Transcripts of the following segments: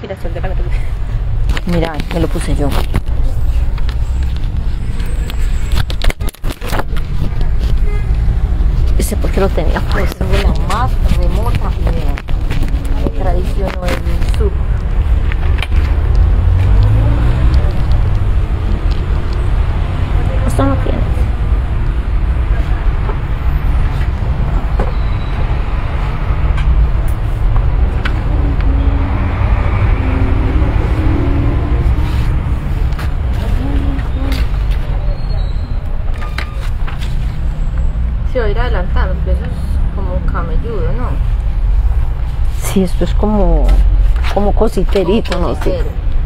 girasol de la gasolina. Mira, me lo puse yo. Ese porque lo tenía puesto. Tengo la más remota idea. Me traicionó el sub. Esto no tiene. Se va a ir adelantando, pero eso es como camelludo, ¿no? Sí, esto es como cositerito, no sé.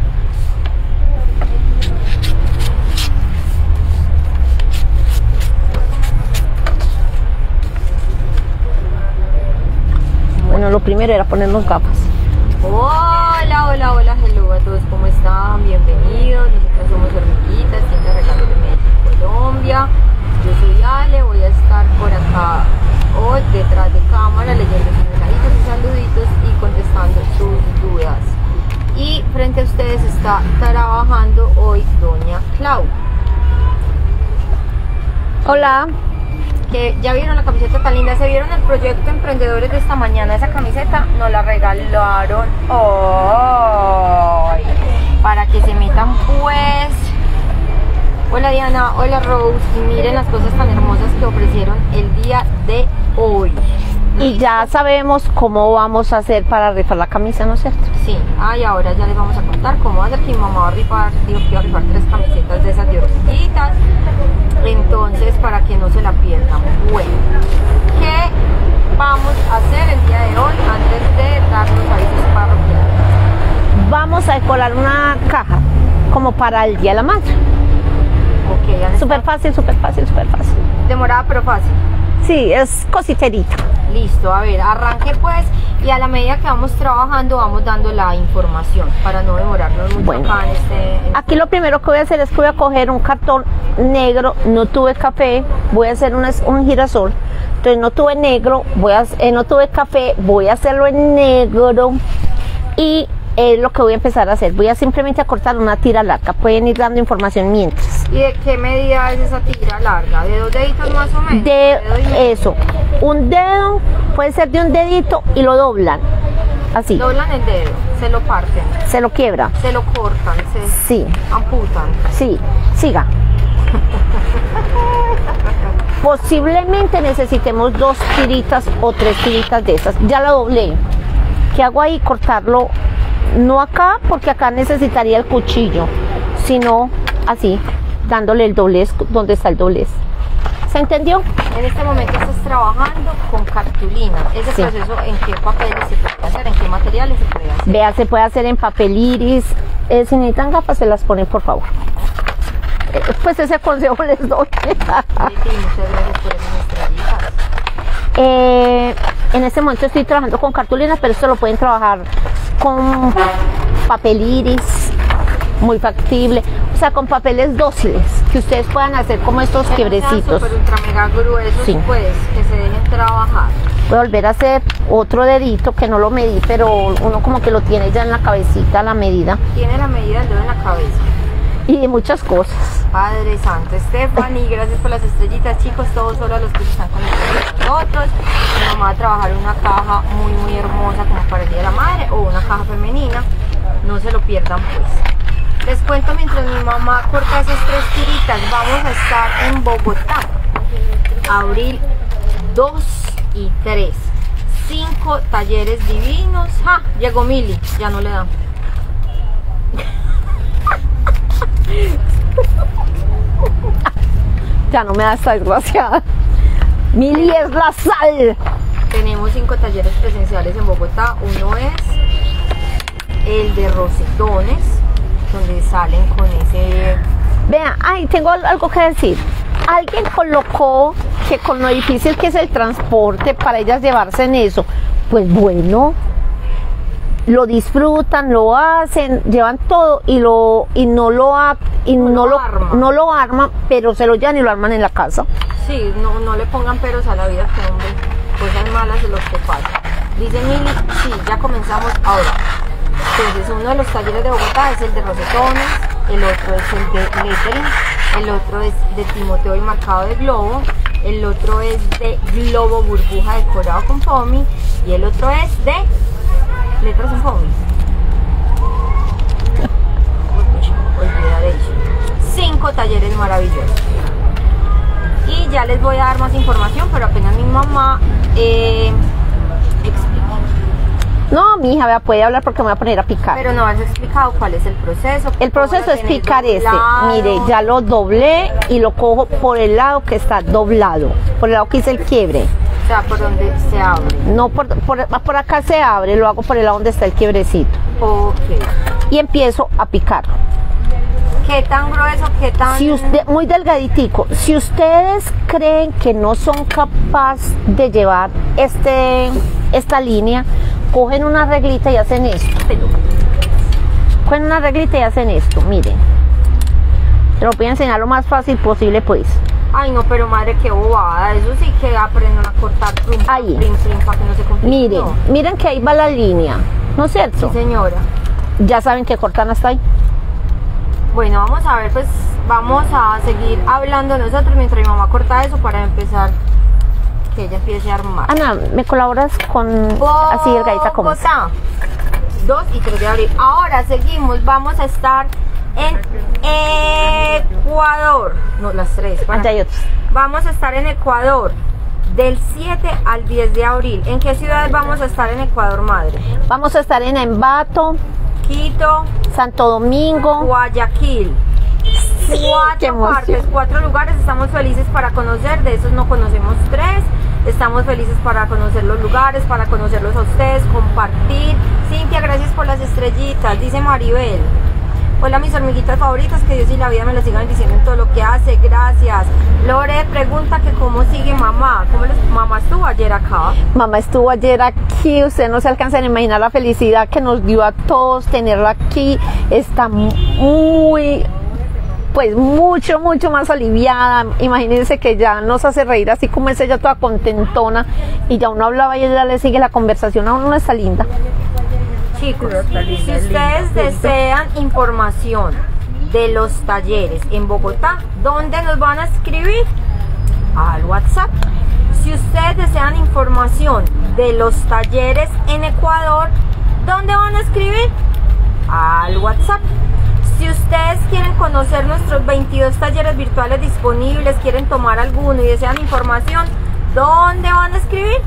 Bueno, lo primero era ponernos gafas. Hola, hola, hola, hello a todos, ¿cómo están? Bienvenidos, nosotros somos Hormiguitas, tienda de regalos de Medellín, Colombia. Yo soy Ale, voy a estar por acá hoy detrás de cámara leyendo sus mensajitos y saluditos y contestando sus dudas. Y frente a ustedes está trabajando hoy doña Clau. Hola. Que ya vieron la camiseta tan linda, se vieron el proyecto Emprendedores de esta mañana, esa camiseta nos la regalaron hoy para que se metan pues. Hola Diana, hola Rose, y miren las cosas tan hermosas que ofrecieron el día de hoy. Y ya sabemos cómo vamos a hacer para rifar la camisa, ¿no es cierto? Sí, y ahora ya les vamos a contar cómo va a ser que mi mamá va a rifar, digo que va a rifar 3 camisetas de esas de hormiguitas. Entonces, para que no se la pierdan. Bueno, ¿qué vamos a hacer el día de hoy antes de dar los avisos parroquiales? Vamos a decorar una caja como para el Día de la Madre. Ok, súper fácil, súper fácil, súper fácil. Demorada pero fácil. Sí, es cositerita. Listo, a ver, arranque pues y a la medida que vamos trabajando vamos dando la información para no demorarnos mucho bueno, acá en este... Aquí lo primero que voy a hacer es que voy a coger un cartón negro, no tuve café, voy a hacer un girasol, entonces no tuve negro, no tuve café, voy a hacerlo en negro y es lo que voy a empezar a hacer. Voy a simplemente a cortar una tira larga, pueden ir dando información mientras. ¿Y de qué medida es esa tira larga? ¿De 2 deditos más o menos? De eso, un dedo, puede ser de un dedito y lo doblan, así. Doblan el dedo, se lo parten. Se lo quiebra. Se lo cortan, sí. Amputan. Sí, siga. Posiblemente necesitemos 2 tiritas o 3 tiritas de esas. Ya la doblé. ¿Qué hago ahí? Cortarlo, no acá, porque acá necesitaría el cuchillo, sino así, dándole el doblez donde está el doblez. ¿Se entendió? En este momento estás trabajando con cartulina. Ese sí. Proceso, ¿en qué papeles se puede hacer? ¿En qué materiales se puede hacer? Vea, se puede hacer en papel iris. Si necesitan gafas, se las ponen, por favor. Pues ese consejo les doy. Sí, muchas gracias por esas estrellitas. En este momento estoy trabajando con cartulina, pero esto lo pueden trabajar con papel iris, muy factible, o sea, con papeles dóciles, que ustedes puedan hacer como estos quiebrecitos. Super ultra mega gruesos, sí. Pues, que se dejen trabajar. Voy a volver a hacer otro dedito que no lo medí, pero uno como que lo tiene ya en la cabecita, la medida. Tiene la medida del dedo en la cabeza. Y de muchas cosas. Padre Santo, Stephanie, gracias por las estrellitas, chicos, todos solo los que se están conectando con nosotros. Mi mamá va a trabajar una caja muy muy hermosa como para el Día de la Madre o una caja femenina, no se lo pierdan pues. Les cuento mientras mi mamá corta esas 3 tiritas, vamos a estar en Bogotá, abril 2 y 3, 5 talleres divinos. Llegó Mili, ya no le da. Ya no me da esta desgraciada. Mili es la sal. Tenemos 5 talleres presenciales en Bogotá. Uno es el de rosetones, donde salen con ese... Vean, tengo algo que decir. Alguien colocó que con lo difícil que es el transporte para ellas llevarse en eso, pues bueno, lo disfrutan, lo hacen, llevan todo y no lo arman, pero se lo llevan y lo arman en la casa. Sí, no le pongan peros a la vida, que hombre, cosas malas de los que pasan. Dice Mili, sí, ya comenzamos ahora. Entonces uno de los talleres de Bogotá es el de rosetones, el otro es el de lettering, el otro es de Timoteo y marcado de globo, el otro es de globo burbuja decorado con foamy y el otro es de letras en foamy. Olvidaré. 5 talleres maravillosos. Y ya les voy a dar más información, pero apenas mi mamá explique. No, mi hija, vea, puede hablar porque me voy a poner a picar. Pero no has explicado cuál es el proceso. El proceso es picar Mire, ya lo doblé y lo cojo por el lado que está doblado, por el lado que hice el quiebre. O sea, por donde se abre. No, por acá se abre, lo hago por el lado donde está el quiebrecito. Ok. Y empiezo a picar. ¿Qué tan grueso? ¿Qué tan...? Si usted, muy delgaditico. Si ustedes creen que no son capaces de llevar esta línea, cogen una reglita y hacen esto. Cogen una reglita y hacen esto, miren. Te lo voy a enseñar lo más fácil posible, pues. Ay, no, pero madre, qué bobada. Eso sí que aprendan a cortar ahí. Para que no se complique. Miren, miren que ahí va la línea, ¿no es cierto? Sí, señora. Ya saben que cortan hasta ahí. Bueno, vamos a ver, pues vamos a seguir hablando nosotros mientras mi mamá corta eso para empezar, que ella empiece a armar. Ana, ¿me colaboras con así delgadita como es? 2 y 3 de abril. Ahora seguimos, vamos a estar en Ecuador. No, las 3. Allá hay otros. Vamos a estar en Ecuador del 7 al 10 de abril. ¿En qué ciudades vamos a estar en Ecuador, madre? Vamos a estar en Ambato, Quito, Santo Domingo, Guayaquil. 4 partes, 4 lugares. Estamos felices para conocer, de esos no conocemos 3. Estamos felices para conocer los lugares, para conocerlos a ustedes, compartir. Cintia, gracias por las estrellitas, dice Maribel. Hola mis hormiguitas favoritas, que Dios y la vida me lo sigan diciendo en todo lo que hace, gracias. Lore pregunta que cómo sigue mamá. Mamá estuvo ayer acá. Mamá estuvo ayer aquí, ustedes no se alcanzan a imaginar la felicidad que nos dio a todos tenerla aquí. Está muy, pues mucho más aliviada. Imagínense que ya nos hace reír así como es ella toda contentona y ya uno hablaba y ella le sigue la conversación, a uno no está linda. Chicos, si ustedes desean información de los talleres en Bogotá, ¿dónde nos van a escribir? Al WhatsApp. Si ustedes desean información de los talleres en Ecuador, ¿dónde van a escribir? Al WhatsApp. Si ustedes quieren conocer nuestros 22 talleres virtuales disponibles, quieren tomar alguno y desean información, ¿dónde van a escribir?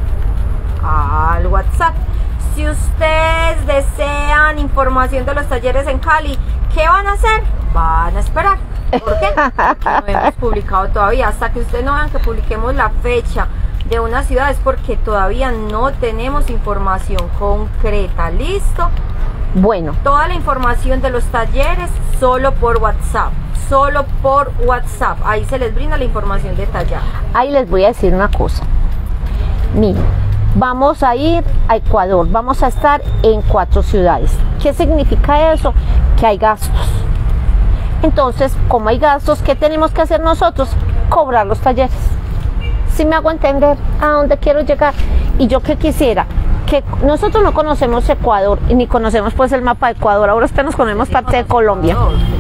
Al WhatsApp. Si ustedes desean información de los talleres en Cali, ¿qué van a hacer? Van a esperar. ¿Por qué? Porque no hemos publicado todavía. Hasta que ustedes no vean que publiquemos la fecha de una ciudad es porque todavía no tenemos información concreta. ¿Listo? Bueno. Toda la información de los talleres solo por WhatsApp. Solo por WhatsApp. Ahí se les brinda la información detallada. Ahí les voy a decir una cosa. Miren. Vamos a ir a Ecuador, vamos a estar en 4 ciudades. ¿Qué significa eso? Que hay gastos. Entonces, como hay gastos, ¿qué tenemos que hacer nosotros? Cobrar los talleres. ¿Sí me hago entender a dónde quiero llegar? Y yo que quisiera, que nosotros no conocemos Ecuador, y ni conocemos pues el mapa de Ecuador, ahora nos conocemos parte de Colombia.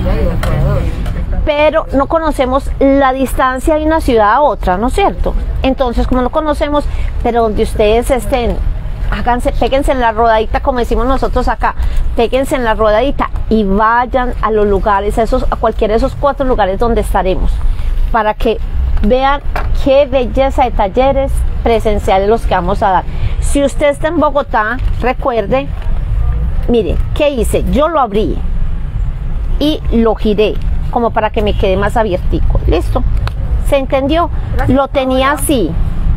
Pero no conocemos la distancia de una ciudad a otra, ¿no es cierto? Entonces, como no conocemos, pero donde ustedes estén, péguense en la rodadita, como decimos nosotros acá, péguense en la rodadita y vayan a los lugares, a cualquiera de esos 4 lugares donde estaremos, para que vean qué belleza de talleres presenciales los que vamos a dar. Si usted está en Bogotá, recuerde, mire, ¿qué hice? Yo lo abrí y lo giré, como para que me quede más abiertico. ¿Listo? ¿Se entendió? Gracias. Lo tenía así.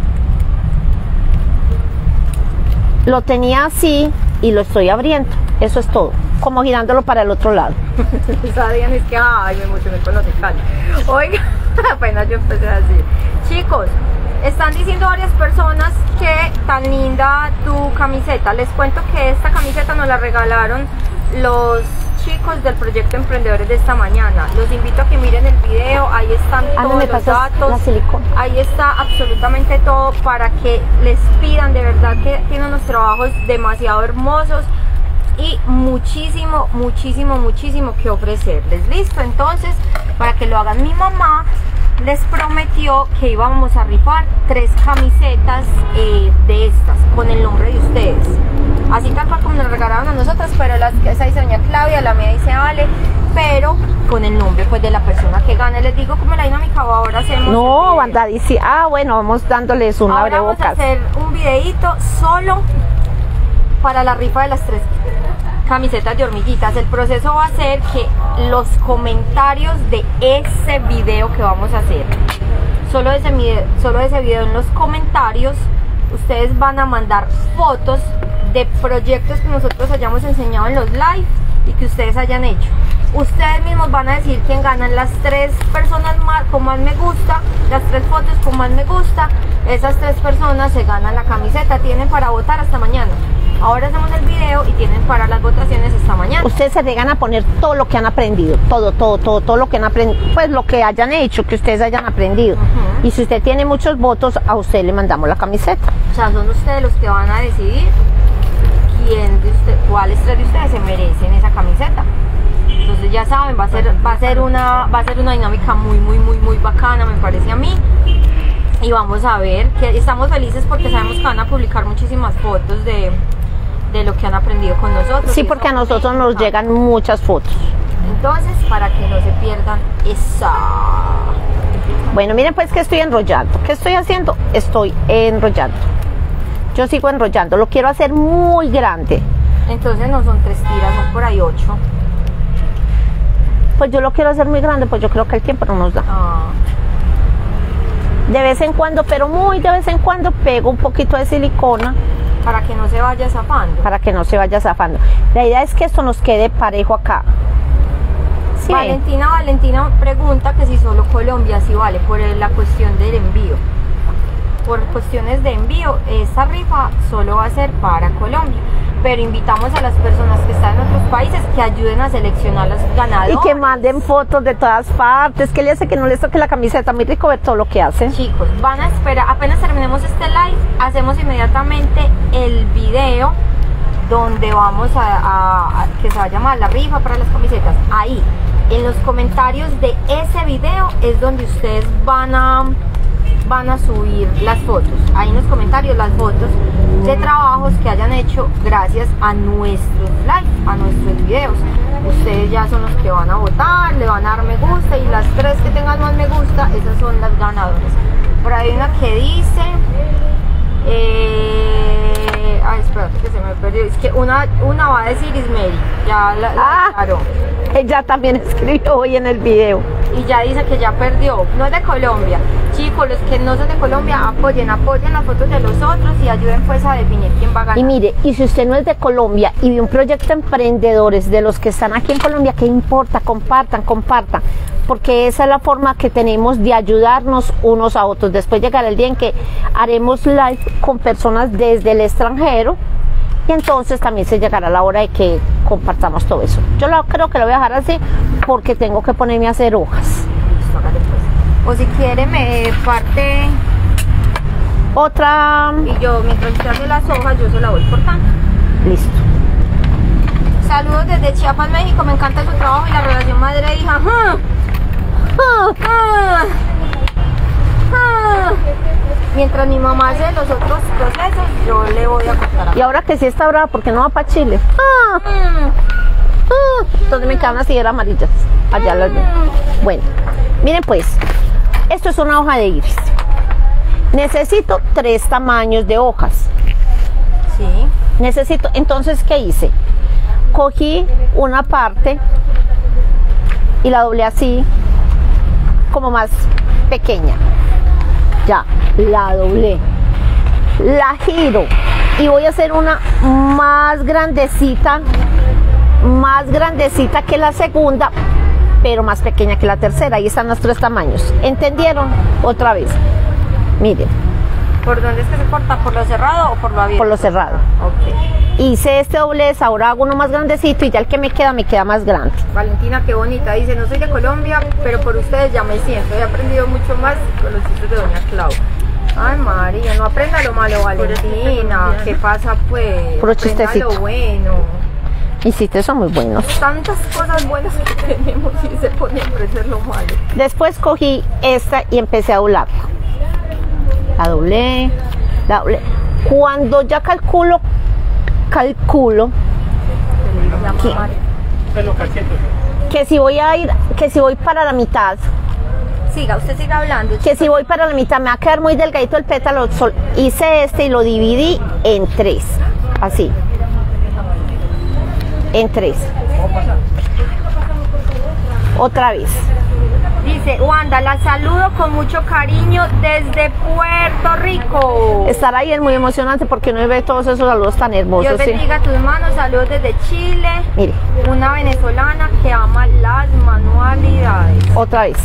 Lo tenía así y lo estoy abriendo. Eso es todo. Como girándolo para el otro lado. Sabían, es que ay, me emocioné con los detalles. Oiga, apenas yo empecé a decir. Chicos, están diciendo varias personas que tan linda tu camiseta. Les cuento que esta camiseta nos la regalaron los chicos del proyecto Emprendedores de esta mañana. Los invito a que miren el video, ahí están todos los datos, ahí está absolutamente todo para que les pidan, de verdad que tienen unos trabajos demasiado hermosos. y muchísimo, muchísimo, muchísimo que ofrecerles. Listo, entonces, para que lo hagan, mi mamá les prometió que íbamos a rifar 3 camisetas de estas con el nombre de ustedes, así tal cual como nos regalaron a nosotras, pero esa dice doña Claudia, la mía dice Ale, pero con el nombre pues de la persona que gane. Les digo como la dinámica, o ahora hacemos no, banda dice, bueno, vamos dándoles un ahora vamos a abrebocas. hacer un videito solo para la rifa de las 3 camisetas de hormiguitas. El proceso va a ser que los comentarios de ese video que vamos a hacer, solo ese video, en los comentarios ustedes van a mandar fotos de proyectos que nosotros hayamos enseñado en los live y que ustedes hayan hecho. Ustedes mismos van a decir quién ganan, las 3 personas con más me gusta, las 3 fotos con más me gusta, esas 3 personas se ganan la camiseta. Tienen para votar hasta mañana. Ahora hacemos el video y tienen para las votaciones hasta mañana. Ustedes se llegan a poner todo lo que han aprendido, todo lo que han aprendido, pues lo que hayan hecho, que ustedes hayan aprendido. Y si usted tiene muchos votos, a usted le mandamos la camiseta. O sea, son ustedes los que van a decidir cuáles 3 de ustedes se merecen esa camiseta. Entonces ya saben, va a ser una dinámica muy bacana, me parece a mí. Y vamos a ver, que estamos felices porque sabemos que van a publicar muchísimas fotos de lo que han aprendido con nosotros. Sí, porque a nosotros nos llegan muchas fotos. Entonces, para que no se pierdan esa. Bueno, miren pues que estoy enrollando. ¿Qué estoy haciendo? Estoy enrollando. Yo sigo enrollando, lo quiero hacer muy grande. Entonces no son 3 tiras, son por ahí 8. Pues yo lo quiero hacer muy grande, pues yo creo que el tiempo no nos da. De vez en cuando, pero muy de vez en cuando, pego un poquito de silicona. Para que no se vaya zafando. Para que no se vaya zafando. La idea es que esto nos quede parejo acá. ¿Sí? Valentina pregunta que si solo Colombia sí vale, por la cuestión del envío. Por cuestiones de envío, esta rifa solo va a ser para Colombia. Pero invitamos a las personas que están en otros países que ayuden a seleccionar los ganadores. Y que manden fotos de todas partes, que le hace que no les toque la camiseta. Muy rico ver todo lo que hacen. Chicos, van a esperar, apenas terminemos este live, hacemos inmediatamente el video donde vamos que se va a llamar la rifa para las camisetas. Ahí, en los comentarios de ese video es donde ustedes van a subir las fotos. Ahí en los comentarios las fotos de trabajos que hayan hecho gracias a nuestros likes, a nuestros videos. Ustedes ya son los que van a votar, le van a dar me gusta y las 3 que tengan más me gusta, esas son las ganadoras. Por ahí hay una que dice espérate que se me perdió, es que una va a decir Ismeri, ya claro. Ella también escribió hoy en el video. Y ya dice que ya perdió, no es de Colombia. Chicos, los que no son de Colombia, apoyen las fotos de los otros y ayuden pues a definir quién va a ganar. Y mire, y si usted no es de Colombia y ve un proyecto de emprendedores de los que están aquí en Colombia, ¿qué importa? Compartan, porque esa es la forma que tenemos de ayudarnos unos a otros. Después llegará el día en que haremos live con personas desde el extranjero y entonces también se llegará la hora de que compartamos todo eso. Yo creo que lo voy a dejar así porque tengo que ponerme a hacer hojas. Listo, hágale pues. O si quiere me parte otra y yo mientras usted hace las hojas yo se la voy cortando. Listo. Saludos desde Chiapas, México. Me encanta su trabajo y la relación madre-hija. Mientras mi mamá hace los otros procesos, yo le voy a cortar. Y ahora que sí está brava, ¿por qué no va para Chile? Entonces me quedan así amarillas. Allá las veo. Bueno, miren pues, esto es una hoja de iris. Necesito 3 tamaños de hojas. Sí. Necesito, entonces, ¿qué hice? Cogí una parte y la doblé así, como más pequeña. Ya, la doblé. La giro y voy a hacer una más grandecita que la segunda, pero más pequeña que la tercera. Ahí están los 3 tamaños. ¿Entendieron? Otra vez. Miren. ¿Por dónde es que se corta? ¿Por lo cerrado o por lo abierto? Por lo cerrado. Ok. Hice este doblez, ahora hago uno más grandecito y ya el que me queda más grande. Valentina, qué bonita. Dice, no soy de Colombia, pero por ustedes ya me siento. He aprendido mucho más con los chistes de doña Clau. Ay, María, no aprenda lo malo, Valentina. ¿Qué pasa, pues? Puro aprenda chistecito. lo bueno. Y sí, son muy buenos. Tantas cosas buenas que tenemos y se pone a ofrecer lo malo. Después cogí esta y empecé a doblarla. La doblé, la doblé. Cuando ya calculo que si voy a ir, que si voy para la mitad, siga, usted siga hablando. que si voy para la mitad me va a quedar muy delgadito el pétalo, hice este y lo dividí en 3, así, en 3. Otra vez. Dice, Wanda, la saludo con mucho cariño desde Puerto Rico. Estar ahí es muy emocionante porque uno ve todos esos saludos tan hermosos. Dios bendiga tus manos, saludos desde Chile. Mire. Una venezolana que ama las manualidades. Otra vez.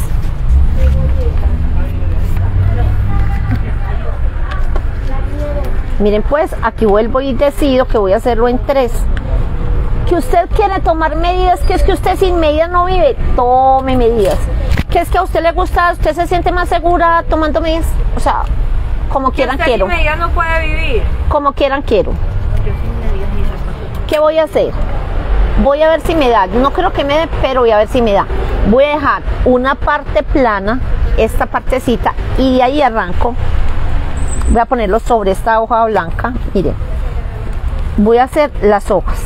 Miren pues, aquí vuelvo y decido que voy a hacerlo en 3. Que usted quiere tomar medidas, que es que usted sin medidas no vive, tome medidas. Que es que a usted le gusta, usted se siente más segura tomando medidas, o sea, como quieran quiero. Sin medidas no puede vivir. Como quieran quiero. ¿Qué voy a hacer? Voy a ver si me da, no creo que me dé, pero voy a ver si me da. Voy a dejar una parte plana, esta partecita, y de ahí arranco. Voy a ponerlo sobre esta hoja blanca, miren. Voy a hacer las hojas.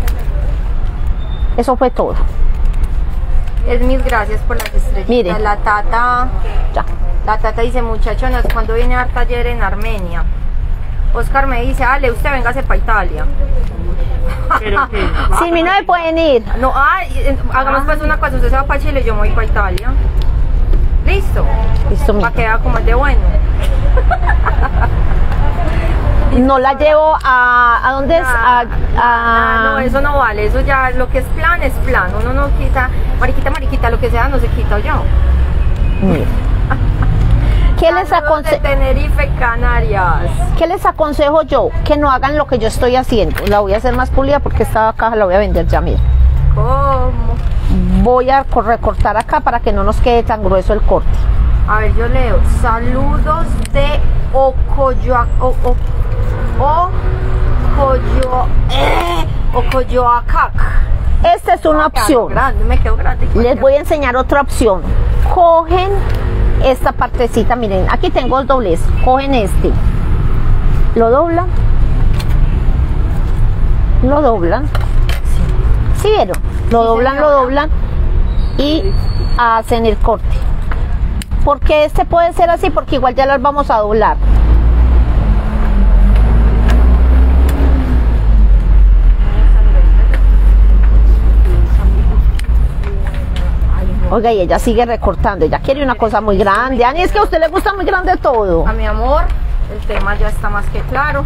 Eso fue todo. Es mil gracias por las estrellitas. Mire. La Tata, Ya. la Tata dice, muchachonas, cuando viene a dar taller en Armenia? Oscar me dice, Ale, usted véngase para Italia. Pero que Sin mí no me pueden ir. No, hagamos pues una cosa, usted se va para Chile y yo me voy para Italia. ¿Listo? Listo, Para mira. que vea como es de bueno. No la llevo a ¿dónde es? No, eso no vale, eso ya, lo que es plan, uno no quita, mariquita, lo que sea no se quita yo. Mire. ¿Qué les, Saludos de Tenerife, Canarias. ¿Qué les aconsejo yo? Que no hagan lo que yo estoy haciendo. La voy a hacer más pulida porque esta caja la voy a vender ya, mira. ¿Cómo? Voy a recortar acá para que no nos quede tan grueso el corte. A ver, yo leo, saludos de Ocoyoacac. Esta es una opción. Grande, me quedo grande. Les voy a enseñar otra opción. Cogen esta partecita, miren, aquí tengo el doblez. Cogen este, lo doblan, ¿sí vieron? Lo doblan y hacen el corte. Porque este puede ser así, porque igual ya las vamos a doblar. Oiga, y ella sigue recortando, ella quiere una cosa muy grande. Ani, es que a usted le gusta muy grande todo. A mi amor, el tema ya está más que claro.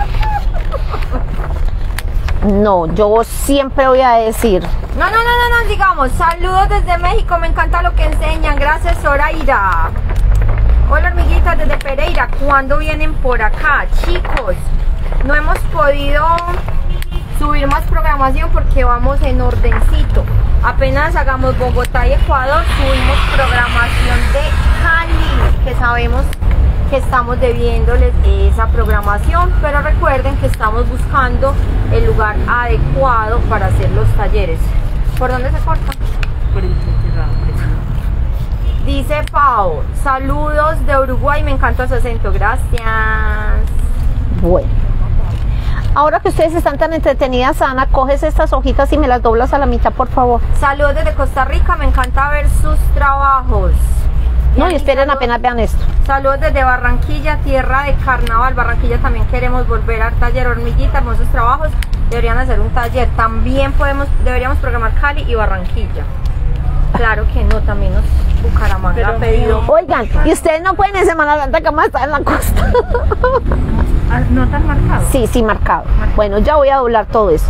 No, yo siempre voy a decir. No, digamos, saludos desde México, me encanta lo que enseñan, gracias Zoraida. Hola hormiguitas desde Pereira, ¿cuándo vienen por acá? Chicos, no hemos podido subir más programación porque vamos en ordencito. Apenas hagamos Bogotá y Ecuador, subimos programación de Cali, que sabemos que estamos debiéndoles esa programación, pero recuerden que estamos buscando el lugar adecuado para hacer los talleres. ¿Por dónde se corta? por el cerrado. Dice Pau, saludos de Uruguay, me encanta su acento, gracias. Bueno, ahora que ustedes están tan entretenidas, Ana, coges estas hojitas y me las doblas a la mitad, por favor. Saludos desde Costa Rica, me encanta ver sus trabajos. No, y esperen, apenas vean esto. Saludos desde Barranquilla, tierra de carnaval. Barranquilla también queremos volver al taller Hormiguita, hermosos trabajos. Deberían hacer un taller. También deberíamos programar Cali y Barranquilla. Claro que no, también nos Bucaramanga ha pedido. Oigan, y ustedes no pueden en Semana Santa que vamos a estar en la costa. ¿No tan marcado? Sí, sí, marcado. Bueno, ya voy a doblar todo esto.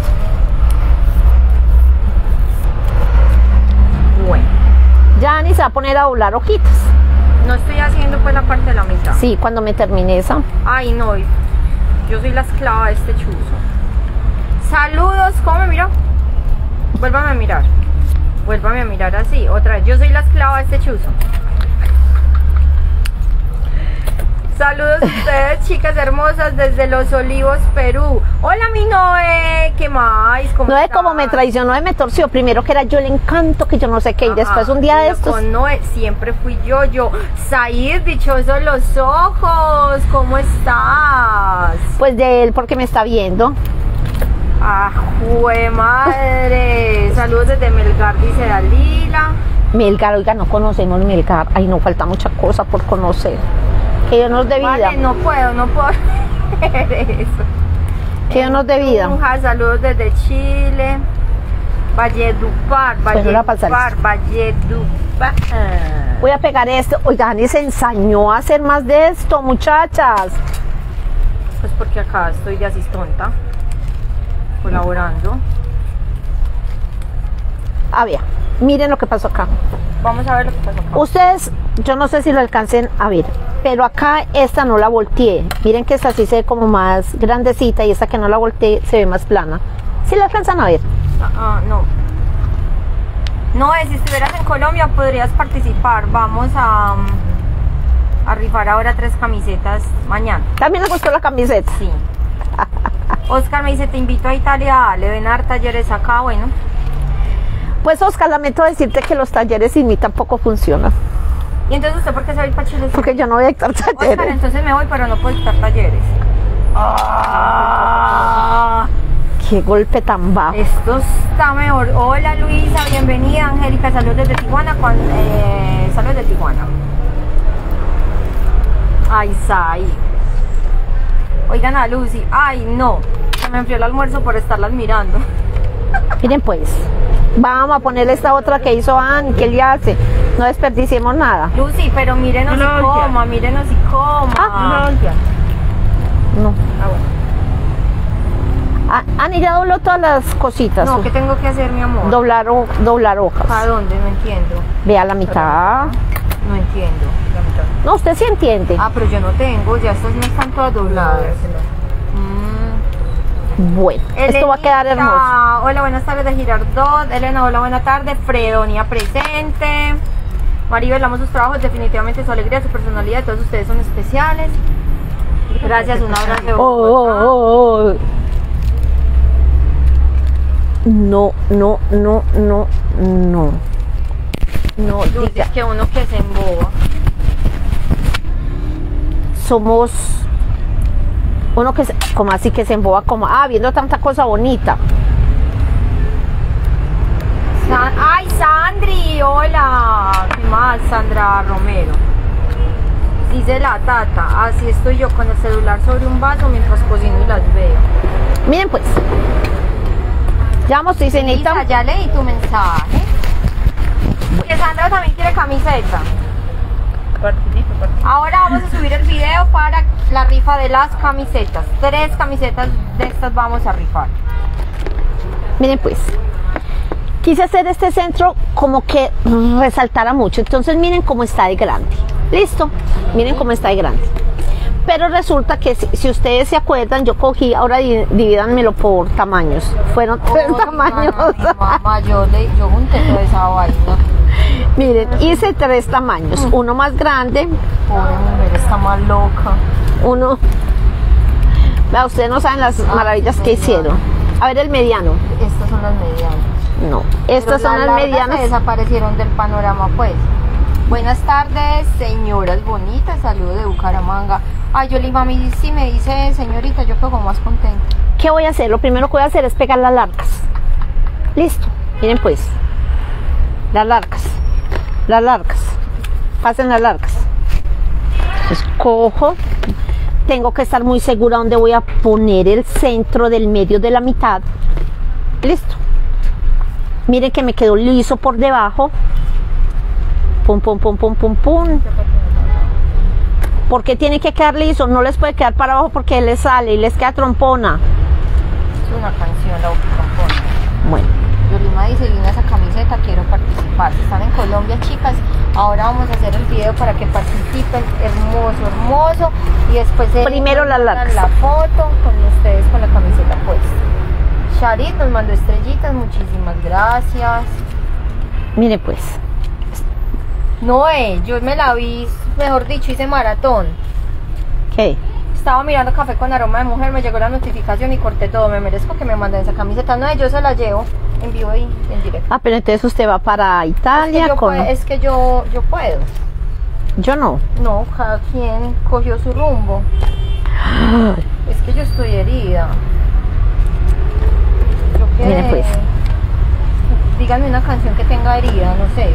Bueno, Ya ni se va a poner a doblar hojitas. no estoy haciendo pues la parte de la mitad. Sí, cuando me termine esa. Ay, no, yo soy la esclava de este chuzo. Saludos, ¿cómo me miró? Vuélvame a mirar. Vuélvame a mirar así, otra vez. Yo soy la esclava de este chuzo. Saludos a ustedes, chicas hermosas, desde Los Olivos, Perú. Hola, mi Noé, ¿qué más? ¿Cómo Noé estás? como me traicionó y me torció. Primero que era yo el encanto, que yo no sé qué. Y después un día de Yo estos... con Noé siempre fui yo. Said, dichoso los ojos, ¿cómo estás? Pues de él, porque me está viendo. ¡Ah, jue madre! Saludos desde Melgar, dice Dalila. Melgar, oiga, no conocemos Melgar. Ay, no, falta mucha cosa por conocer. Que Dios nos dé vida. Vale, no puedo hacer eso. Que Dios nos dé vida. Saludos desde Chile. Valledupar, Valledupar. Voy a pegar esto. Oiga, Dani se ensañó a hacer más de esto, muchachas. Pues porque acá estoy de asistonta, colaborando. A ver, miren lo que pasó acá. Vamos a ver lo que pasó acá. Ustedes, yo no sé si lo alcancen a ver, pero acá esta no la volteé. Miren que esta sí se ve como más grandecita y esta que no la volteé se ve más plana. ¿Sí la alcanzan a ver? No. No, si estuvieras en Colombia podrías participar. Vamos a rifar ahora 3 camisetas mañana. También les gustó la camiseta. Sí. Oscar me dice, te invito a Italia, le ven a dar talleres acá, bueno. Pues Oscar, lamento decirte que los talleres sin mí tampoco funcionan. ¿Y entonces usted por qué se va a ir para Chile? Porque yo no voy a dictar talleres. Oscar, entonces me voy, pero no puedo dictar talleres. Qué golpe tan bajo. Esto está mejor. Hola Luisa, bienvenida. Angélica, saludos desde Tijuana. Saludos de Tijuana. Ay, Sai. Oigan a Lucy. Ay, no. Se me enfrió el almuerzo por estarlas mirando. Miren pues, vamos a poner esta otra que hizo Ann, que le hace. No desperdiciemos nada. Lucy, pero mírenos y coma, mírenos y coma. No. Bueno. Ann, ya dobló todas las cositas. No, ¿qué tengo que hacer, mi amor? Doblar hojas. ¿A dónde? No entiendo. Vea la mitad. No entiendo. La mitad. No, usted sí entiende. Pero yo no tengo, ya estas no están todas dobladas. Bueno, esto va a quedar hermoso. Hola, buenas tardes de Girardot. Elena, hola, buena tarde. Fredonia presente. Maribel, amo sus trabajos, definitivamente su alegría, su personalidad, todos ustedes son especiales. Gracias, un abrazo. No. No, diga. Es que uno que se emboba. Somos uno que como así que se emboba como viendo tanta cosa bonita. Ay, Sandri, hola. ¿Qué más? Sandra Romero. Dice la tata, así estoy yo con el celular sobre un vaso mientras cocino y las veo. Miren pues. Ya vamos, Lisa, ya leí tu mensaje. Que Sandra también quiere camiseta. Ahora vamos a subir el video para la rifa de las camisetas. 3 camisetas de estas vamos a rifar. Miren pues, quise hacer este centro como que resaltara mucho. Entonces miren cómo está de grande. Listo, miren cómo está de grande. Pero resulta que si ustedes se acuerdan, yo cogí, ahora divídanmelo por tamaños. Fueron 3 tamaños. Mamá, yo junté toda esa vaina. Miren, hice 3 tamaños. Uno más grande. Pobre mujer, está más loca. Uno. Vea, ustedes no saben las maravillas que hicieron. A ver el mediano. Estas son las medianas. No, estas son las medianas. Se desaparecieron del panorama, pues. Buenas tardes, señoras bonitas. Saludos de Bucaramanga. Ay, Yoli, mami, si me dice señorita, yo quedo como más contenta. ¿Qué voy a hacer? Lo primero que voy a hacer es pegar las largas. Listo. Miren pues. Las largas. Pasen las largas. Entonces cojo. Tengo que estar muy segura dónde voy a poner el centro del medio de la mitad. Listo. Miren que me quedó liso por debajo. Pum. ¿Por qué tiene que quedar liso? No les puede quedar para abajo porque les sale y les queda trompona. Es una canción, la trompona. Bueno. Yolima dice, linda esa camiseta, quiero participar. Si están en Colombia, chicas, ahora vamos a hacer el video para que participen. Hermoso. Y después primero las largas. La foto con ustedes con la camiseta puesta. Charit nos mandó estrellitas, muchísimas gracias. Mire pues. Noé, yo me la vi, mejor dicho, hice maratón. ¿Qué? Estaba mirando Café con Aroma de Mujer, me llegó la notificación y corté todo. Me merezco que me manden esa camiseta. No, yo se la llevo en vivo y en directo. Ah, pero entonces usted va para Italia con... Es que yo puedo. Yo no. No, cada quien cogió su rumbo. Es que yo estoy herida. Yo qué... Mire, pues. Díganme una canción que tenga herida, no sé.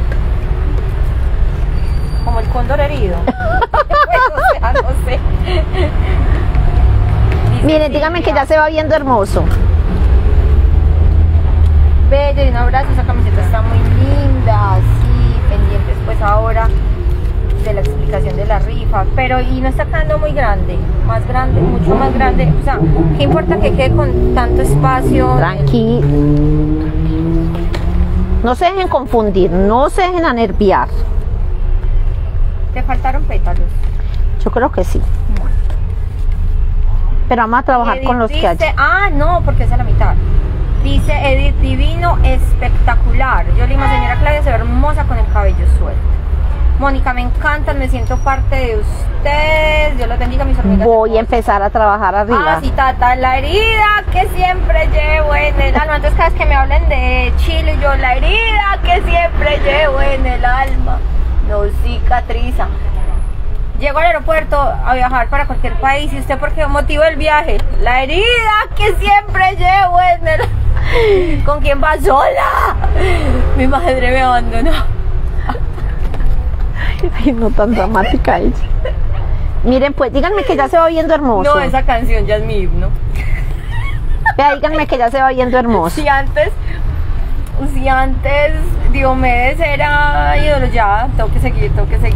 Como el cóndor herido. O sea, no sé. Miren, díganme que ya se va viendo hermoso. Bello, y un abrazo, esa camiseta está muy linda. Sí, pendientes pues ahora de la explicación de la rifa. Pero, y no está quedando muy grande. Más grande, mucho más grande. O sea, ¿qué importa que quede con tanto espacio? Tranquilo. No se dejen confundir, no se dejen anerviar. ¿Te faltaron pétalos? Yo creo que sí. Pero vamos a trabajar Edith con los que dice, hay. ah, no, porque es a la mitad. Dice Edith, divino, espectacular. Yolima, señora Claudia, se ve hermosa con el cabello suelto. Mónica, me encantan, me siento parte de ustedes. Dios los bendiga, mis hormigas. Voy a empezar a trabajar arriba. Ah, sí, Tata, la herida que siempre llevo en el alma. Entonces cada vez que me hablen de Chile, yo la herida que siempre llevo en el alma no cicatriza. Llego al aeropuerto a viajar para cualquier país. ¿Y usted por qué motivo el viaje? La herida que siempre llevo en el... ¿Con quién va? Sola. Mi madre me abandonó. Ay, no tan dramática ella. Miren, pues, díganme que ya se va viendo hermoso. No, esa canción ya es mi himno. Vea, díganme que ya se va viendo hermoso. Si antes Diomedes era ídolo, ya, tengo que seguir.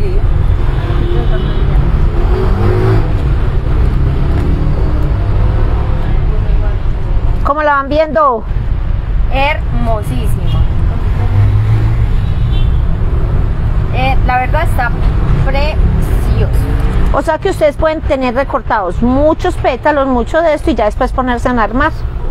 ¿Cómo la van viendo? Hermosísima. La verdad está precioso. O sea que ustedes pueden tener recortados muchos pétalos, mucho de esto y ya después ponerse a armar.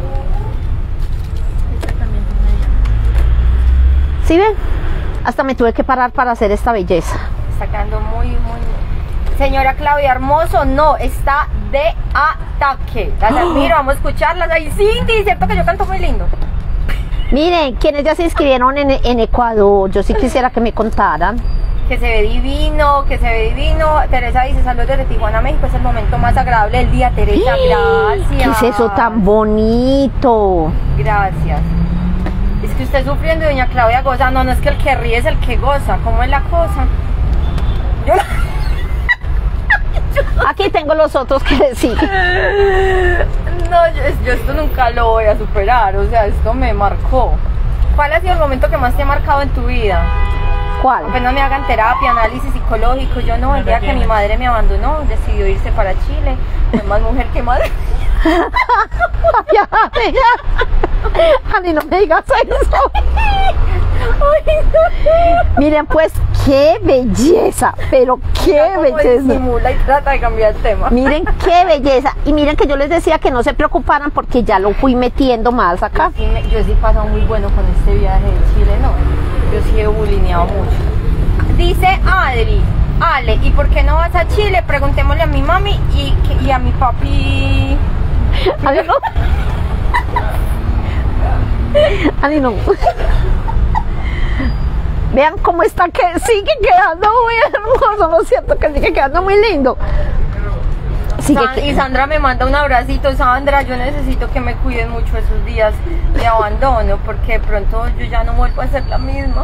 ¿Sí ven? Hasta me tuve que parar para hacer esta belleza. Está quedando muy... Señora Claudia, hermoso, no, está de ataque. Las admiro, vamos a escucharlas. Ay, Cindy, cierto que yo canto muy lindo. Miren, quienes ya se inscribieron en Ecuador, yo sí quisiera que me contaran. Que se ve divino. Teresa dice, saludos desde Tijuana, México, es el momento más agradable del día, Teresa, gracias. ¿Qué es eso tan bonito? Gracias. Es que usted sufriendo y doña Claudia goza. No, no es que el que ríe es el que goza. ¿Cómo es la cosa? Aquí tengo los otros que decir. No, yo esto nunca lo voy a superar. O sea, esto me marcó. ¿Cuál ha sido el momento que más te ha marcado en tu vida? ¿Cuál? Apenas me hagan terapia, análisis psicológico. Yo no, el día que mi madre me abandonó, decidió irse para Chile. Fue más mujer que madre. Ani, no me digas eso. Miren, pues, qué belleza, pero qué belleza. Disimula y trata de cambiar el tema. Miren qué belleza. Y miren que yo les decía que no se preocuparan porque ya lo fui metiendo más acá. Yo sí he pasado muy bueno con este viaje de Chile, ¿no? Yo sí he bulineado mucho. Dice Adri, Ale, ¿y por qué no vas a Chile? Preguntémosle a mi mami y a mi papi. Ani, no. Ani, no. Vean cómo está, que sigue quedando muy hermoso, ¿no es cierto? Que sigue quedando muy lindo. Y Sandra me manda un abracito. Sandra, yo necesito que me cuiden mucho esos días de abandono, porque de pronto yo ya no vuelvo a ser la misma.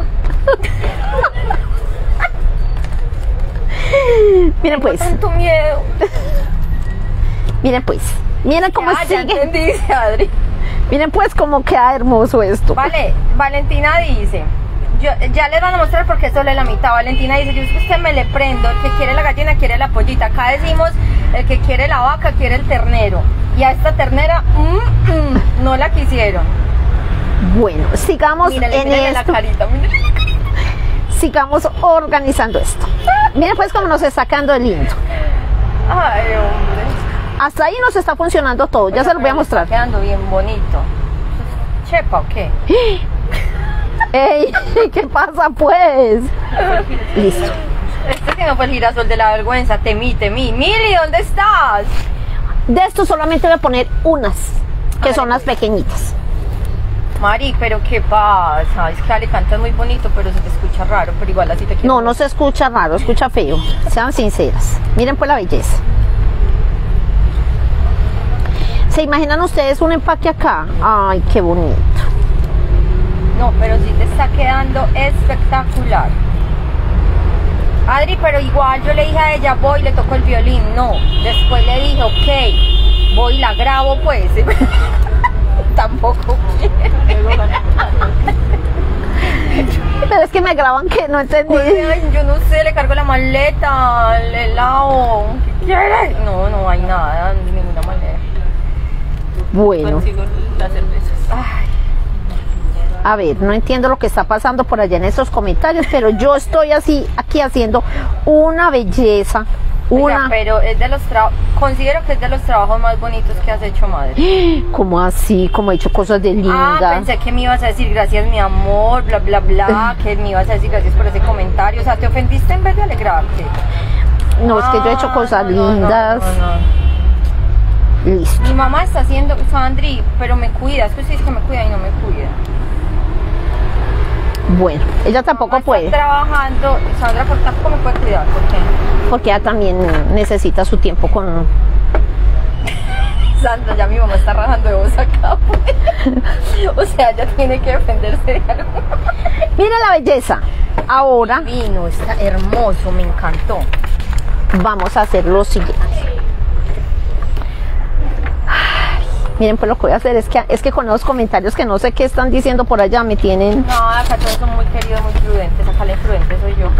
Miren pues. Tanto miedo. Miren pues. Miren cómo ya sigue. Entendí, dice Adri. Miren pues cómo queda hermoso esto. Vale, Valentina dice, ya les van a mostrar porque solo es la mitad. Valentina dice, yo es que usted me le prendo, el que quiere la gallina quiere la pollita. Acá decimos, el que quiere la vaca quiere el ternero. Y a esta ternera, no la quisieron. Bueno, sigamos Mírale, en mírale esto. La carita, mírale la carita. Sigamos organizando esto. Miren pues cómo nos está quedando de lindo. Ay, hombre. Hasta ahí nos está funcionando todo, ya se los voy a mostrar. Está quedando bien bonito. ¿Chepa o qué? ¡Ey! ¿Qué pasa pues? Listo. Este sí no fue el girasol de la vergüenza. Temí. Mili, ¿dónde estás? De esto solamente voy a poner unas, que son las pequeñitas. Mari, pero ¿qué pasa? Es que Ale cantas muy bonito, pero se te escucha raro, pero igual así te quiero. No, no se escucha raro, escucha feo. Sean sinceras. Miren pues la belleza. ¿Se imaginan ustedes un empaque acá? Ay, qué bonito. No, pero sí te está quedando espectacular. Adri, pero igual yo le dije a ella, voy, le toco el violín. No, después le dije, ok, voy y la grabo pues. Tampoco quiero. Pero es que me graban que no entendí. Ay, yo no sé, le cargo la maleta, le lavo. ¿Qué quieres? No, no hay nada, ninguna maleta. Bueno, Consigo las cervezas. Ay, a ver, no entiendo lo que está pasando por allá en esos comentarios, pero yo estoy así, aquí haciendo una belleza. oiga, pero es de los considero que es de los trabajos más bonitos que has hecho, madre. Como así, como he hecho cosas de linda. Ah, pensé que me ibas a decir gracias, mi amor, bla, bla, bla, que me ibas a decir gracias por ese comentario. O sea, ¿te ofendiste en vez de alegrarte? No, es que yo he hecho cosas lindas. No. Listo. Mi mamá está haciendo, Sandri, pero me cuida, es que usted dice que me cuida y no me cuida. Bueno, ella tampoco Mamá puede, está trabajando, Sandra, ¿por tampoco me puede cuidar? ¿Por qué? porque ella también necesita su tiempo con... Sandra, ya mi mamá está rajando de voz acá, pues. O sea, ella tiene que defenderse de algo. Mira la belleza. Ahora Vino, está hermoso, me encantó. vamos a hacer lo siguiente. Ay, miren, pues lo que voy a hacer es que con los comentarios que no sé qué están diciendo por allá me tienen... No, acá todos son muy queridos, muy prudentes. Acá la imprudente soy yo.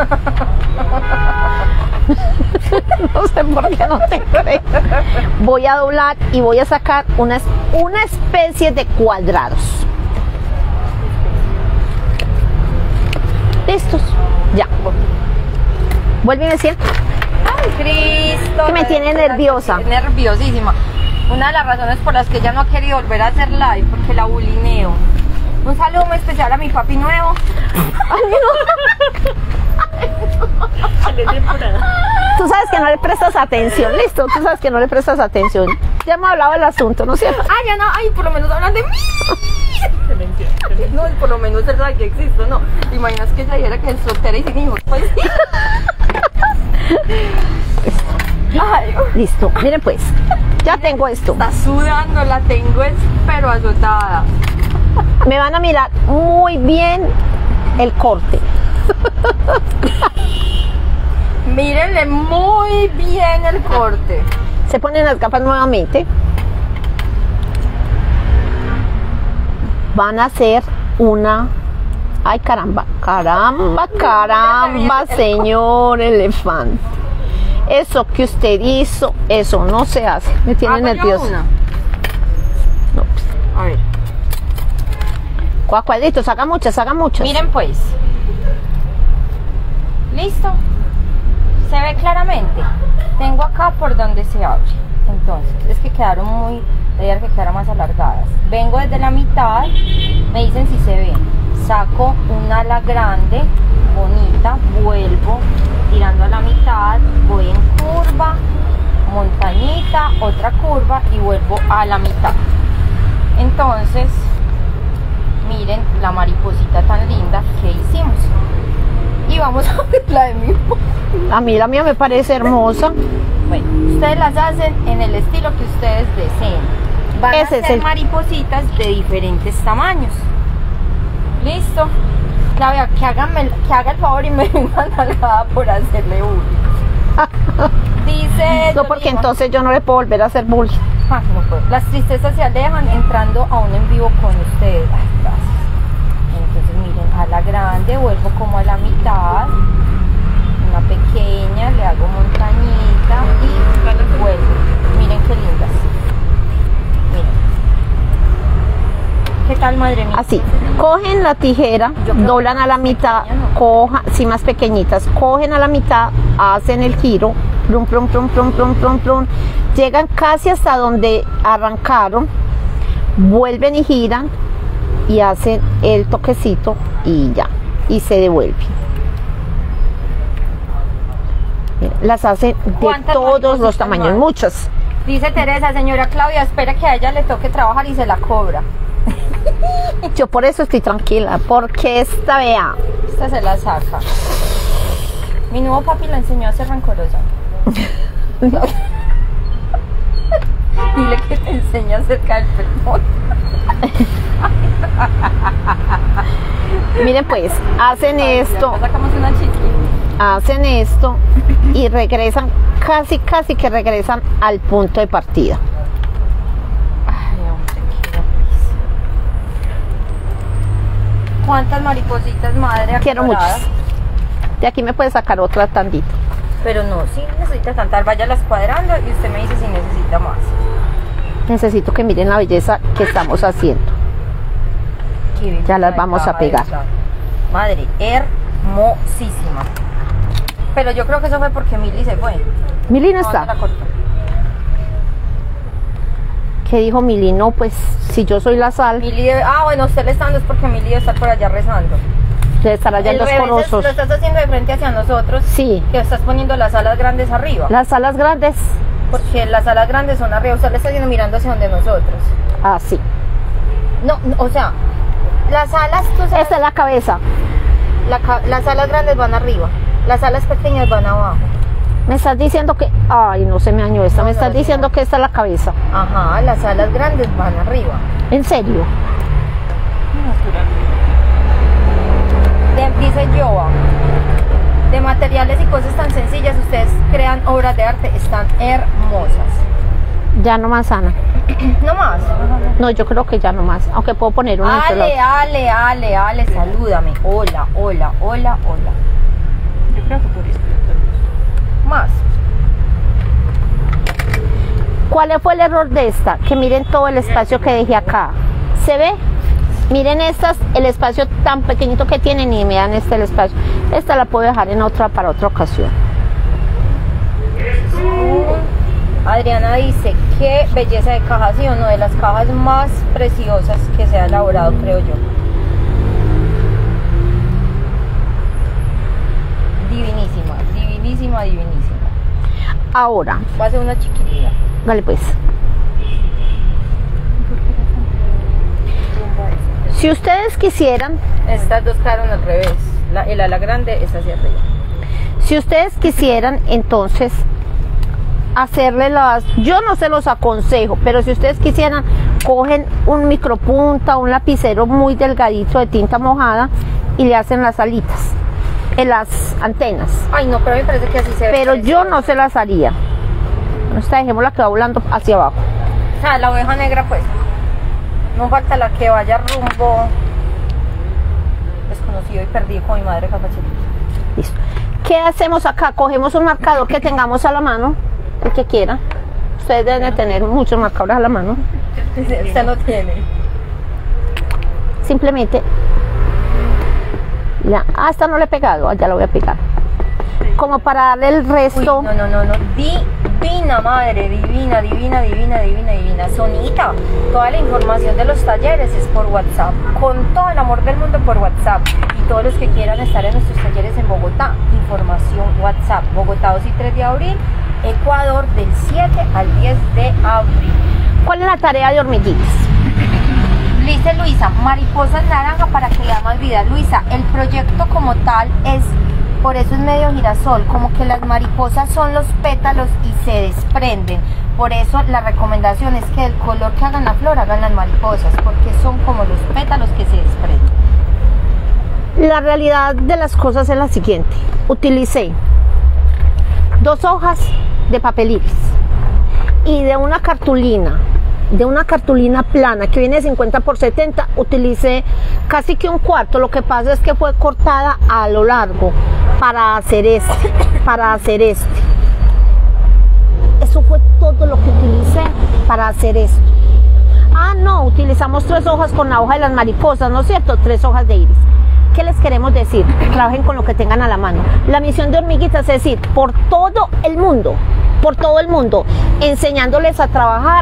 No sé por qué no te creo. Voy a doblar y voy a sacar una especie de cuadrados. Listos. Ya. Vuelve y me siento. Ay, Cristo. Que me tiene nerviosa. Nerviosísima. Una de las razones por las que ella no ha querido volver a hacer live, porque la bulineo. Un saludo muy especial a mi papi nuevo. Tú sabes que no le prestas atención, listo, tú sabes que no le prestas atención. Ya hemos hablado del asunto, ¿no es cierto? Ay, ya no, ay, por lo menos hablan de mí. No, por lo menos es verdad que existo, no. ¿Te imaginas que ella dijera que es soltera y sin hijos? Pues sí. Ay, Listo, miren pues, ya tengo esto. está sudando, la tengo pero azotada. Me van a mirar muy bien el corte. Mírenle muy bien el corte. Se ponen las gafas nuevamente. Van a hacer una... Ay, caramba, señor elefante. Eso que usted hizo, eso no se hace. Me tiene ¿Hago yo nerviosa. una? No, pues, A ver, cuadritos, haga muchas, haga muchas. miren pues. ¿Listo? ¿Se ve claramente? Tengo acá por donde se abre. Entonces, es que quedaron muy... Debería que quedara más alargadas. Vengo desde la mitad, me dicen si se ven. Saco un ala grande, bonita, vuelvo tirando a la mitad, voy en curva, montañita, otra curva y vuelvo a la mitad. Entonces, miren la mariposita tan linda que hicimos. Y vamos a ver la de mi mamá. A mí la mía me parece hermosa. Bueno, ustedes las hacen en el estilo que ustedes deseen. Van Ese a es hacer el- maripositas de diferentes tamaños. ¿Listo? Claudia, que haga el favor y me vengan nalgada por hacerle uno. Dice... No, porque Yolima, entonces yo no le puedo volver a hacer bullying. ah, no puedo. Las tristezas se alejan entrando a un en vivo con ustedes. Ay, gracias. Entonces miren, a la grande vuelvo como a la mitad. Una pequeña, le hago montañita y vuelvo. Miren qué lindas. Miren. ¿Qué tal, madre mía? Así, cogen la tijera, Yo creo doblan que a la más mitad, pequeña, ¿no? cojan, sí, más pequeñitas, cogen a la mitad, hacen el giro, plum, plum, plum, plum, plum, plum, plum, llegan casi hasta donde arrancaron, vuelven y giran y hacen el toquecito y ya, y se devuelven. Las hacen de ¿Cuántas todos los maripositas tamaños, más? muchas. Dice Teresa, señora Claudia, espera que a ella le toque trabajar y se la cobra. Yo por eso estoy tranquila, porque esta vea. Esta se la saca. Mi nuevo papi la enseñó a ser rencorosa. Dile que te enseña acerca del perdón. Miren pues, hacen esto, Ya sacamos una chiquita. hacen esto y regresan, casi que regresan al punto de partida. Ay, hombre, qué risa. ¿Cuántas maripositas, madre? Quiero acolorada? muchas. De aquí me puede sacar otra tandita. Pero no, si necesita cantar, váyalas cuadrando y usted me dice si necesita más. Necesito que miren la belleza que estamos haciendo. Qué belleza Ya las de vamos a caja pegar. esta. Madre, hermosísima. Pero yo creo que eso fue porque Mili se fue. Mili no ¿Dónde la está. cortó? ¿Qué dijo Mili? No, pues si yo soy la sal, Bueno, usted le está dando es porque Mili debe estar por allá rezando. debe estar allá en El los revés corosos. lo estás haciendo de frente hacia nosotros. Sí, Que estás poniendo las alas grandes arriba. las alas grandes, Porque las alas grandes son arriba. Usted le está haciendo mirando hacia donde nosotros. así. No, o sea, las alas, tú sabes, Esta es la cabeza. las alas grandes van arriba. Las alas pequeñas van abajo. Me estás diciendo que... Ay, no se me dañó esta. No, Me no, estás no. diciendo que esta es la cabeza. Ajá, las alas grandes van arriba. ¿En serio? Dice Joa, de materiales y cosas tan sencillas, ustedes crean obras de arte, están hermosas. Ya no más, Ana. No más. No, yo creo que ya no más. Aunque puedo poner una entre las- Ale, salúdame. Hola. Yo creo que por esto. Más. ¿Cuál fue el error de esta? Que miren todo el espacio que dejé acá. ¿Se ve? Miren estas, el espacio tan pequeñito que tienen y vean el espacio. Esta la puedo dejar en otra para otra ocasión. Adriana dice, qué belleza de caja, sí o no, de las cajas más preciosas que se ha elaborado, creo yo. Divinísima. Ahora, Va a ser una chiquitita. vale pues. Si ustedes quisieran, Estas dos quedaron al revés. El ala grande es hacia arriba. si ustedes quisieran, entonces hacerle las, yo no se los aconsejo, pero si ustedes quisieran, cogen un micropunta, un lapicero muy delgadito de tinta mojada y le hacen las alitas, en las antenas. Ay, no, pero me parece que así se ve. Pero yo no se las haría. Esta dejémosla que va volando hacia abajo. O sea, la oveja negra, pues. No falta la que vaya rumbo desconocido y perdido con mi madre capachita. Listo. ¿Qué hacemos acá? Cogemos un marcador que tengamos a la mano, el que quiera. Ustedes deben de tener muchos marcadores a la mano. Usted no tiene. Simplemente esta no le he pegado, ya la voy a pegar. Como para darle el Uy, resto. no. Divina, madre, divina. Sonita, toda la información de los talleres es por WhatsApp. Con todo el amor del mundo por WhatsApp. Y todos los que quieran estar en nuestros talleres en Bogotá, información WhatsApp. Bogotá 2 y 3 de abril, Ecuador del 7 al 10 de abril. ¿Cuál es la tarea de hormiguitas? Dice Luisa, mariposas naranja para que le da más vida. Luisa, el proyecto como tal es, por eso es medio girasol, como que las mariposas son los pétalos y se desprenden. Por eso la recomendación es que el color que hagan la flor hagan las mariposas, porque son como los pétalos que se desprenden. La realidad de las cosas es la siguiente. Utilicé 2 hojas de papel iris y de una cartulina plana que viene 50 por 70, utilicé casi que un cuarto. Lo que pasa es que fue cortada a lo largo para hacer este. Eso fue todo lo que utilicé para hacer esto. Ah, no, utilizamos 3 hojas con la hoja de las mariposas, ¿no es cierto? 3 hojas de iris. ¿Qué les queremos decir? Trabajen con lo que tengan a la mano. La misión de hormiguitas es ir por todo el mundo, enseñándoles a trabajar,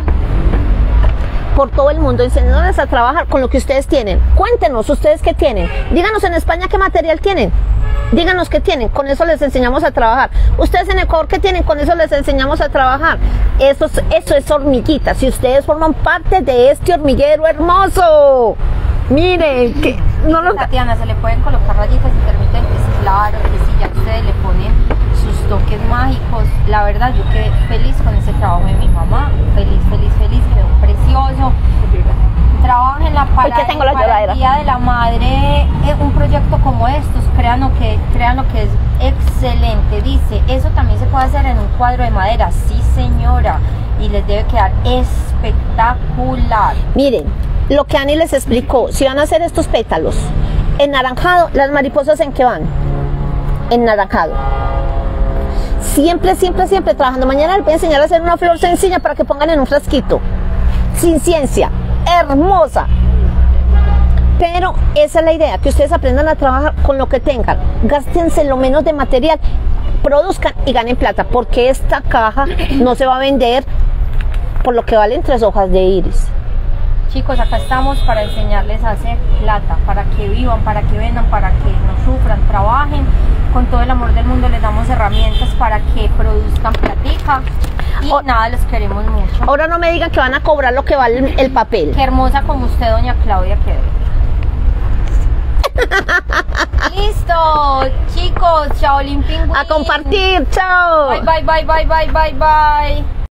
con lo que ustedes tienen. Cuéntenos, ¿ustedes qué tienen? Díganos en España qué material tienen. Díganos qué tienen, con eso les enseñamos a trabajar. Ustedes en Ecuador, ¿qué tienen? Con eso les enseñamos a trabajar. Eso es hormiguita. Si ustedes forman parte de este hormiguero hermoso, miren, que no lo... Tatiana, se le pueden colocar rayitas intermitentes, claro que sí, ya ustedes le ponen sus toques mágicos. La verdad, yo quedé feliz con ese trabajo de mi mamá, feliz, quedó precioso. Trabajenla para el Día de la Madre, un proyecto como estos, créanlo que es excelente. Dice, eso también se puede hacer en un cuadro de madera, sí señora, y les debe quedar espectacular. Miren, lo que Ani les explicó, si van a hacer estos pétalos en naranjado, las mariposas ¿en qué van? En naranjado. Siempre trabajando. Mañana les voy a enseñar a hacer una flor sencilla para que pongan en un frasquito, sin ciencia, hermosa. Pero esa es la idea, que ustedes aprendan a trabajar con lo que tengan, gástense lo menos de material, produzcan y ganen plata, porque esta caja no se va a vender por lo que valen 3 hojas de iris. Chicos, acá estamos para enseñarles a hacer plata, para que vivan, para que vendan, para que no sufran, trabajen. Con todo el amor del mundo les damos herramientas para que produzcan platica. Y nada, los queremos mucho. Ahora no me digan que van a cobrar lo que vale el papel. Qué hermosa como usted, doña Claudia, quedó. Listo, chicos, Shaolin Pingüín. A compartir, chao. Bye.